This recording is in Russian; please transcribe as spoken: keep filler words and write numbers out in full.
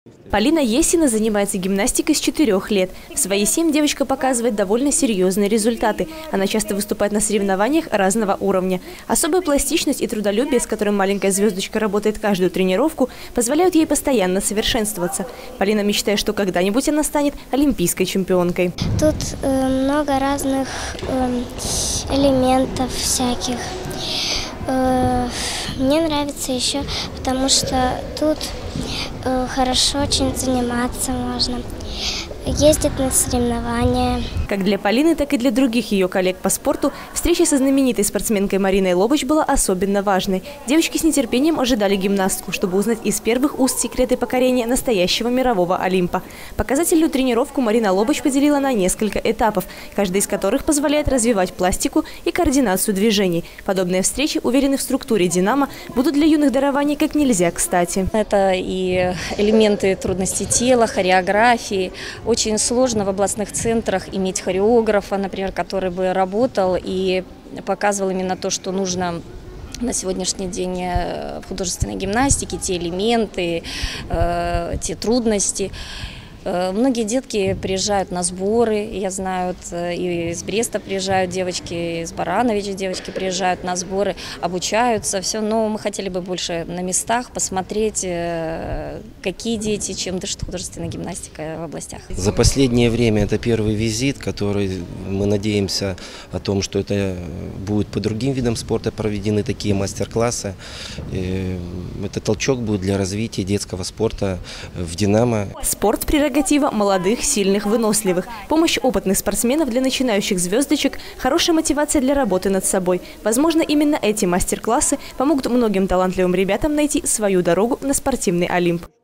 Полина Есина занимается гимнастикой с четырёх лет. В свои семь девочка показывает довольно серьезные результаты. Она часто выступает на соревнованиях разного уровня. Особая пластичность и трудолюбие, с которым маленькая звездочка работает каждую тренировку, позволяют ей постоянно совершенствоваться. Полина мечтает, что когда-нибудь она станет олимпийской чемпионкой. Тут э, много разных э, элементов всяких. Э, мне нравится еще, потому что тут э, хорошо очень заниматься можно. Ездят на соревнования. Как для Полины, так и для других ее коллег по спорту встреча со знаменитой спортсменкой Мариной Лобач была особенно важной. Девочки с нетерпением ожидали гимнастку, чтобы узнать из первых уст секреты покорения настоящего мирового Олимпа. Показательную тренировку Марина Лобач поделила на несколько этапов, каждый из которых позволяет развивать пластику и координацию движений. Подобные встречи, уверены в структуре «Динамо», будут для юных дарований как нельзя кстати. Это и элементы трудностей тела, хореографии. Очень сложно в областных центрах иметь хореографа, например, который бы работал и показывал именно то, что нужно на сегодняшний день в художественной гимнастике, те элементы, те трудности. Многие детки приезжают на сборы, я знаю, и из Бреста приезжают девочки, из Барановича девочки приезжают на сборы, обучаются, все. Но мы хотели бы больше на местах посмотреть, какие дети, чем дышит художественная гимнастика в областях. За последнее время это первый визит, который мы надеемся о том, что это будет по другим видам спорта проведены такие мастер-классы. Это толчок будет для развития детского спорта в «Динамо». Спорт прерогатива молодых, сильных, выносливых. Помощь опытных спортсменов для начинающих звездочек – хорошая мотивация для работы над собой. Возможно, именно эти мастер-классы помогут многим талантливым ребятам найти свою дорогу на спортивный Олимп.